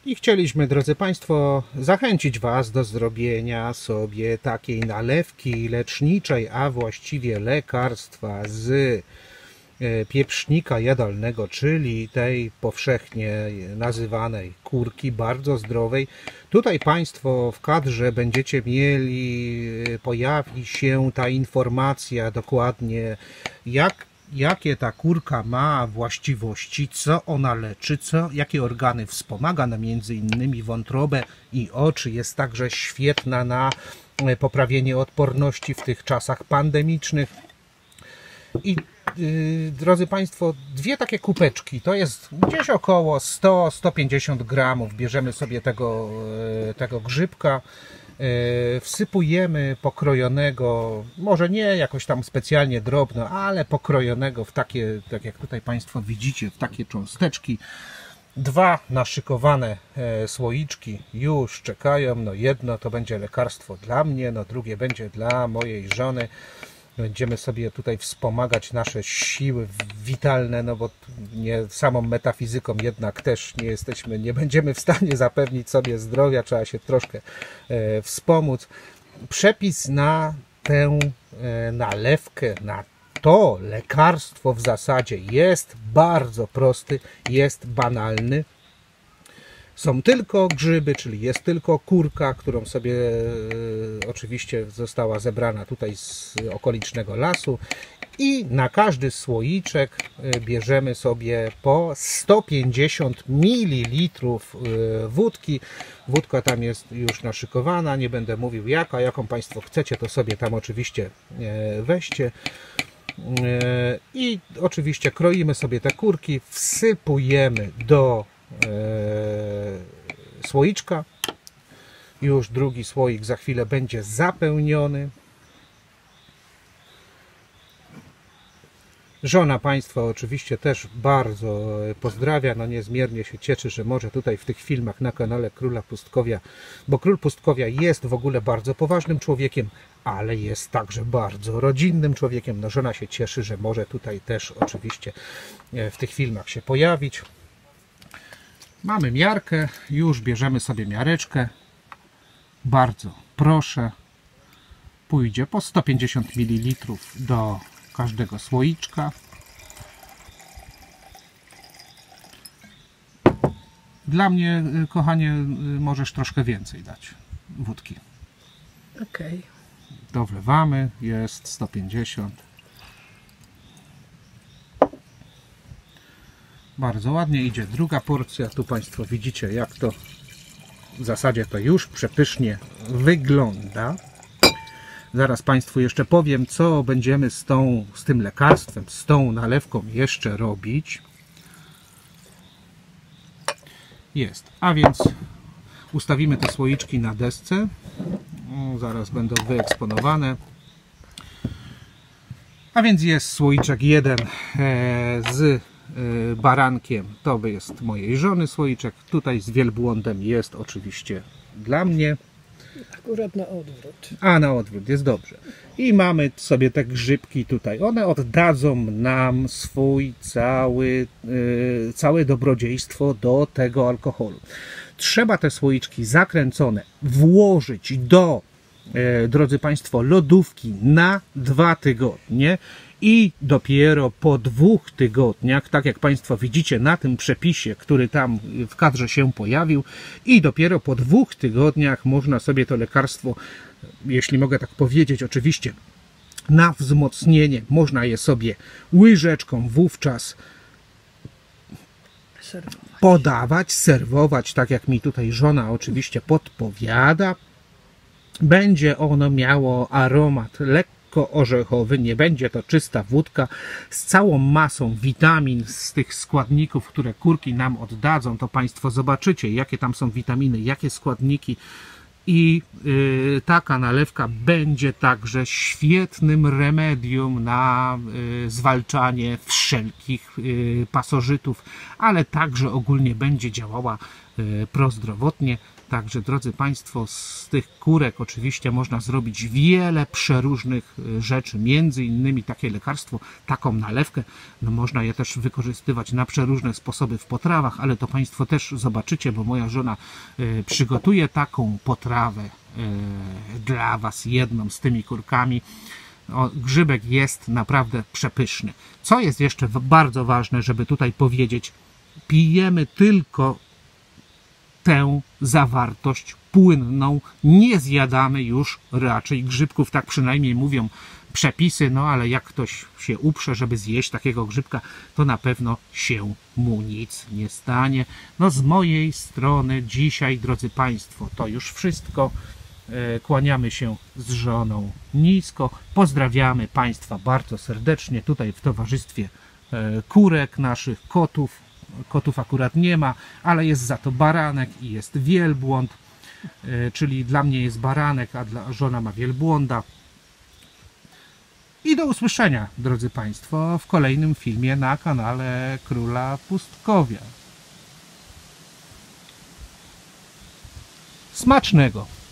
I chcieliśmy, drodzy Państwo, zachęcić Was do zrobienia sobie takiej nalewki leczniczej, a właściwie lekarstwa z pieprznika jadalnego, czyli tej powszechnie nazywanej kurki, bardzo zdrowej. Tutaj Państwo w kadrze będziecie mieli, pojawi się ta informacja dokładnie, jakie ta kurka ma właściwości, co ona leczy, jakie organy wspomaga, no między innymi wątrobę i oczy. Jest także świetna na poprawienie odporności w tych czasach pandemicznych. I drodzy Państwo, dwie takie kupeczki, to jest gdzieś około 100-150 gramów. Bierzemy sobie tego grzybka, wsypujemy pokrojonego, może nie jakoś tam specjalnie drobno, ale pokrojonego w takie, tak jak tutaj Państwo widzicie, w takie cząsteczki. Dwa naszykowane słoiczki już czekają. No jedno to będzie lekarstwo dla mnie, no drugie będzie dla mojej żony. Będziemy sobie tutaj wspomagać nasze siły witalne, no bo nie samą metafizyką jednak też nie będziemy w stanie zapewnić sobie zdrowia, trzeba się troszkę wspomóc. Przepis na tę nalewkę, na to lekarstwo w zasadzie jest bardzo prosty, jest banalny. Są tylko grzyby, czyli jest tylko kurka, którą sobie oczywiście została zebrana tutaj z okolicznego lasu, i na każdy słoiczek bierzemy sobie po 150 ml wódki. Wódka tam jest już naszykowana, nie będę mówił jaka, jaką Państwo chcecie, to sobie tam oczywiście weźcie. I oczywiście kroimy sobie te kurki, wsypujemy do słoiczka. Już drugi słoik za chwilę będzie zapełniony. Żona Państwa oczywiście też bardzo pozdrawia, no niezmiernie się cieszy, że może tutaj w tych filmach na kanale Króla Pustkowia, bo Król Pustkowia jest w ogóle bardzo poważnym człowiekiem, ale jest także bardzo rodzinnym człowiekiem. No żona się cieszy, że może tutaj też oczywiście w tych filmach się pojawić. Mamy miarkę, już bierzemy sobie miareczkę. Bardzo proszę. Pójdzie po 150 ml do każdego słoiczka. Dla mnie, kochanie, możesz troszkę więcej dać wódki. Okej. Dowlewamy, jest 150. Bardzo ładnie idzie druga porcja. Tu Państwo widzicie, jak to w zasadzie to już przepysznie wygląda. Zaraz Państwu jeszcze powiem, co będziemy z tym lekarstwem, z tą nalewką jeszcze robić. Jest. A więc ustawimy te słoiczki na desce. Zaraz będą wyeksponowane. A więc jest słoiczek jeden z barankiem, to jest mojej żony słoiczek, tutaj z wielbłądem jest oczywiście dla mnie. Akurat na odwrót. A na odwrót, jest dobrze. I mamy sobie te grzybki tutaj, one oddadzą nam całe dobrodziejstwo do tego alkoholu. Trzeba te słoiczki zakręcone włożyć do, drodzy Państwo, lodówki na 2 tygodnie. I dopiero po 2 tygodniach, tak jak Państwo widzicie na tym przepisie, który tam w kadrze się pojawił, i dopiero po 2 tygodniach można sobie to lekarstwo, jeśli mogę tak powiedzieć, oczywiście na wzmocnienie, można je sobie łyżeczką wówczas podawać, serwować, tak jak mi tutaj żona oczywiście podpowiada. Będzie ono miało aromat lekko orzechowy, nie będzie to czysta wódka z całą masą witamin, z tych składników, które kurki nam oddadzą. To Państwo zobaczycie, jakie tam są witaminy, jakie składniki. I taka nalewka będzie także świetnym remedium na zwalczanie wszelkich pasożytów, ale także ogólnie będzie działała prozdrowotnie. Także, drodzy Państwo, z tych kurek oczywiście można zrobić wiele przeróżnych rzeczy, między innymi takie lekarstwo, taką nalewkę, no można je też wykorzystywać na przeróżne sposoby w potrawach, ale to Państwo też zobaczycie, bo moja żona przygotuje taką potrawę dla Was, jedną z tymi kurkami. Grzybek jest naprawdę przepyszny. Co jest jeszcze bardzo ważne, żeby tutaj powiedzieć, pijemy tylko tę zawartość płynną, nie zjadamy już raczej grzybków, tak przynajmniej mówią przepisy, no ale jak ktoś się uprze, żeby zjeść takiego grzybka, to na pewno się mu nic nie stanie. No z mojej strony dzisiaj, drodzy Państwo, to już wszystko. Kłaniamy się z żoną nisko, pozdrawiamy Państwa bardzo serdecznie tutaj w towarzystwie kurek naszych, kotów akurat nie ma, ale jest za to baranek i jest wielbłąd, czyli dla mnie jest baranek, a żona ma wielbłąda. I do usłyszenia, drodzy Państwo, w kolejnym filmie na kanale Króla Pustkowia. Smacznego!